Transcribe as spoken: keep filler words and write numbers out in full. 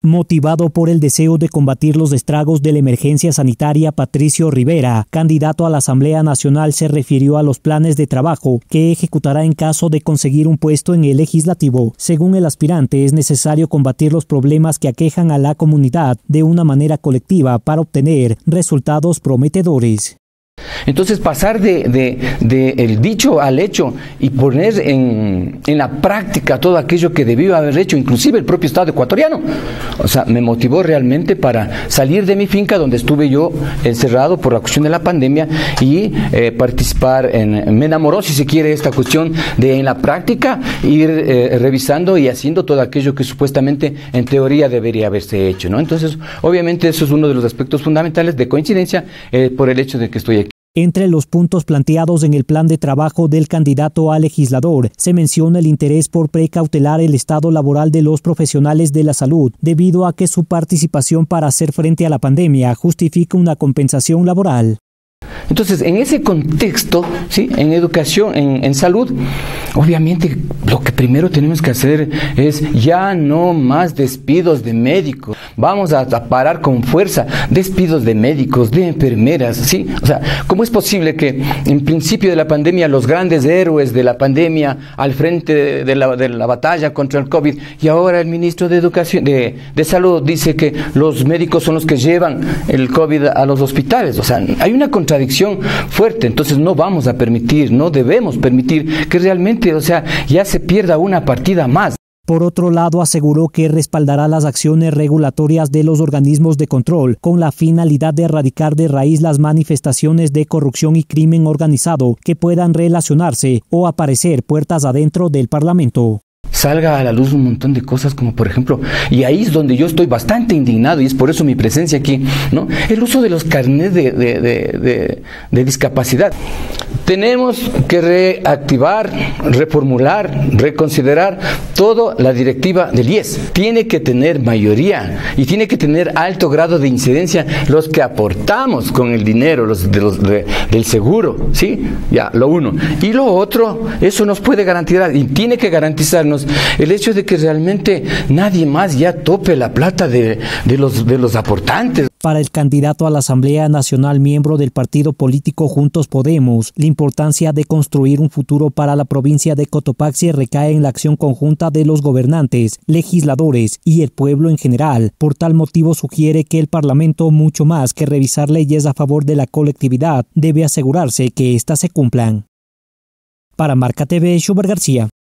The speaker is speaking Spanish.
Motivado por el deseo de combatir los estragos de la emergencia sanitaria, Patricio Rivera, candidato a la Asamblea Nacional, se refirió a los planes de trabajo que ejecutará en caso de conseguir un puesto en el legislativo. Según el aspirante, es necesario combatir los problemas que aquejan a la comunidad de una manera colectiva para obtener resultados prometedores. Entonces pasar de, de, de el dicho al hecho y poner en, en la práctica todo aquello que debió haber hecho, inclusive el propio Estado ecuatoriano. O sea, me motivó realmente para salir de mi finca donde estuve yo encerrado por la cuestión de la pandemia y eh, participar en, me enamoró, si se quiere, esta cuestión de en la práctica ir eh, revisando y haciendo todo aquello que supuestamente en teoría debería haberse hecho, ¿no? Entonces, obviamente eso es uno de los aspectos fundamentales de coincidencia eh, por el hecho de que estoy aquí. Entre los puntos planteados en el plan de trabajo del candidato a legislador, se menciona el interés por precautelar el estado laboral de los profesionales de la salud, debido a que su participación para hacer frente a la pandemia justifica una compensación laboral. Entonces, en ese contexto, ¿sí?, en educación, en, en salud, obviamente lo que primero tenemos que hacer es ya no más despidos de médicos. Vamos a, a parar con fuerza despidos de médicos, de enfermeras, ¿sí? O sea, ¿cómo es posible que en principio de la pandemia los grandes héroes de la pandemia al frente de, de, la, de la batalla contra el COVID, y ahora el ministro de Educación, de, de Salud dice que los médicos son los que llevan el COVID a los hospitales? O sea, hay una contradicción fuerte. Entonces no vamos a permitir, no debemos permitir que realmente, o sea, ya se pierda una partida más. Por otro lado, aseguró que respaldará las acciones regulatorias de los organismos de control con la finalidad de erradicar de raíz las manifestaciones de corrupción y crimen organizado que puedan relacionarse o aparecer puertas adentro del Parlamento. Salga a la luz un montón de cosas, como por ejemplo, y ahí es donde yo estoy bastante indignado y es por eso mi presencia aquí, ¿no?, el uso de los carnets de, de, de, de, de discapacidad. Tenemos que reactivar, reformular, reconsiderar toda la directiva del I E S. Tiene que tener mayoría y tiene que tener alto grado de incidencia los que aportamos con el dinero, los, de los de, del seguro, ¿sí? Ya, lo uno. Y lo otro, eso nos puede garantizar y tiene que garantizarnos el hecho de que realmente nadie más ya tope la plata de, de, los, de los aportantes. Para el candidato a la Asamblea Nacional, miembro del partido político Juntos Podemos, la importancia de construir un futuro para la provincia de Cotopaxi recae en la acción conjunta de los gobernantes, legisladores y el pueblo en general. Por tal motivo sugiere que el Parlamento, mucho más que revisar leyes a favor de la colectividad, debe asegurarse que éstas se cumplan. Para Marca T V, Schubert García.